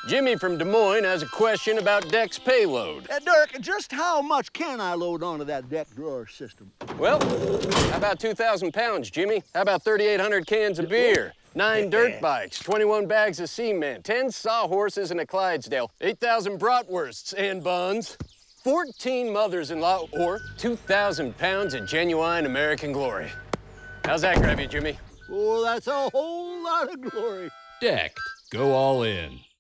Jimmy from Des Moines has a question about Deck's payload. Dirk, just how much can I load onto that deck drawer system? Well, how about 2,000 pounds, Jimmy? How about 3,800 cans of beer? 9 dirt bikes, 21 bags of cement, 10 sawhorses and a Clydesdale, 8,000 bratwursts and buns, 14 mothers-in-law, or 2,000 pounds of genuine American glory. How's that grab you, Jimmy? Oh, that's a whole lot of glory. Decked. Go all in.